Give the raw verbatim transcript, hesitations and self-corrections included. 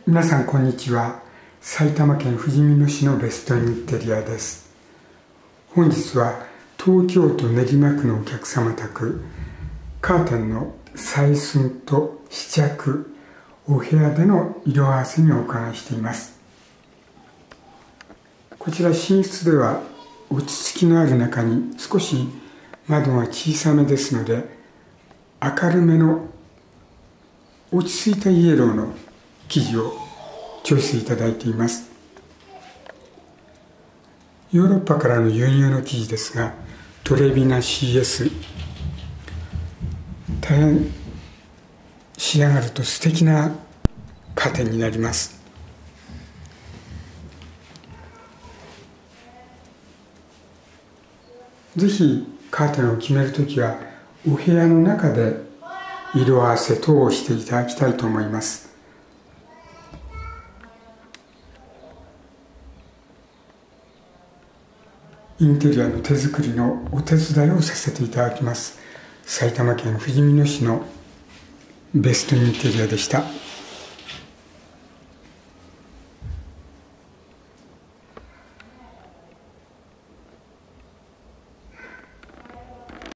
皆さんこんにちは。埼玉県ふじみ野市のベストインテリアです。本日は東京都練馬区のお客様宅、カーテンの採寸と試着、お部屋での色合わせにお伺いしています。こちら寝室では落ち着きのある中に少し窓が小さめですので、明るめの落ち着いたイエローの生地をチョイスいただいています。ヨーロッパからの輸入の生地ですが、トレビナ シーエス、 大変仕上がると素敵なカーテンになります。ぜひカーテンを決めるときはお部屋の中で色合わせ等をしていただきたいと思います。インテリアの手作りのお手伝いをさせていただきます。埼玉県ふじみ野市のベストインテリアでした。